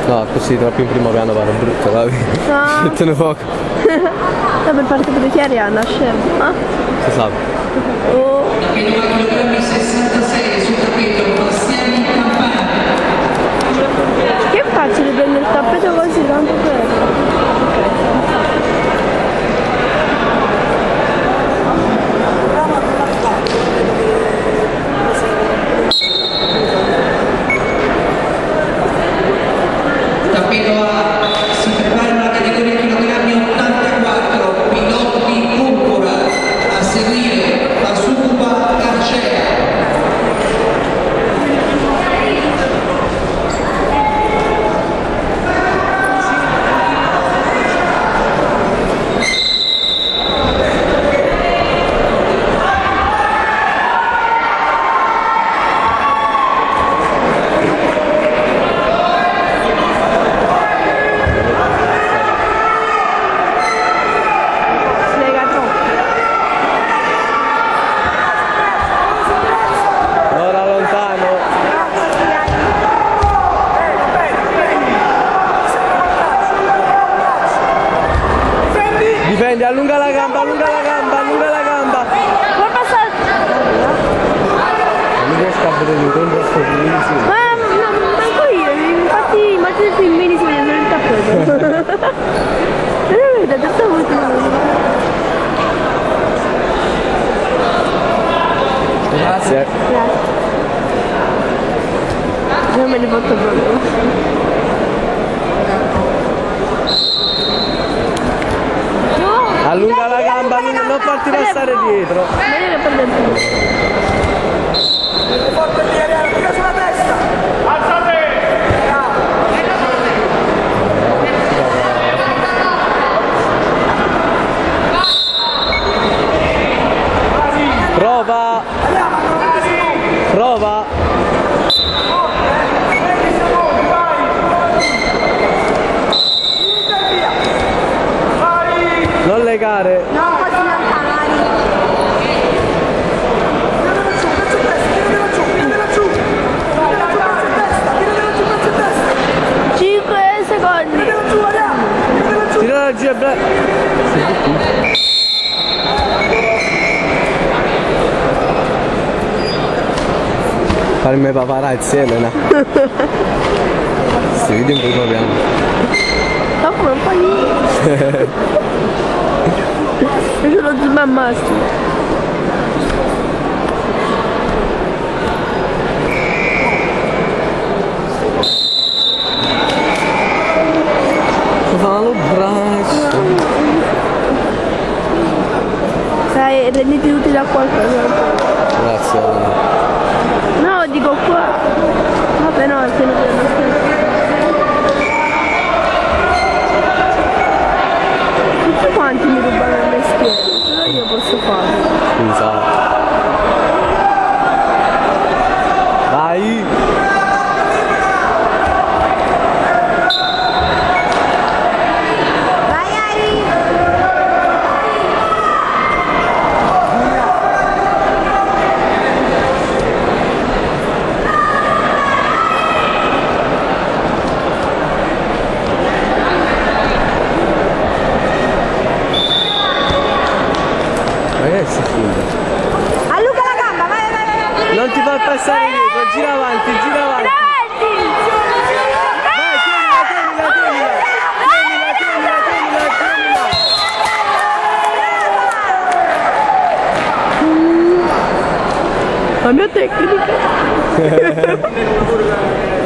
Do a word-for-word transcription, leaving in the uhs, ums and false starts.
No, così troppo in primo piano pare brutto, capi? No. Mettene poco. No, per parte di Arianna, scemo. Si sa. Oh. chilogrammi sessantasei sul tappeto Bastiani Campana. Che faccio di prendere il tappeto così tanto per? Tappeto A, si prepara la categoria chilogrammi ottantaquattro, Pilotti Purpura, a seguire la Sucuba Carcea. Difendi, allunga la gamba, allunga la gamba, allunga la gamba. Vuoi passare? Non riesco a vedere l'incontro sto bellissimo. Ma no, manco io, infatti immagino i filmini si vede solo il tappeto. Non è vero, tutto molto Grazie. Grazie. Non me ne porto proprio. Allunga la gamba, allunga, non farti passare dietro. Vieni per dentro. Forte lì, Arianna, tira sulla testa! Alzate! Prova! Prova! Non legare! No, così non cagare. cinque secondi. Tira giù e bra... Farmi paparazzi, Elena. Si vede in primo piano. Dopo non fai niente. Io sono smammastro. Fa lo braccio. Sai, renditi utile a qualcosa. Grazie, Elena. No, dico qua. Vabbè no, se non tutti quanti mi rubano il mestiere, solo io posso farlo. Scusa. Vai! Vai Ari! Ragazzi, figa. Allunga la gamba, vai, vai, vai, vai. Non ti far passare dietro, gira avanti, gira avanti. Vai, tienila, tienila, tienila. Tienila, tienila, tienila, tienila. La mia tecnica.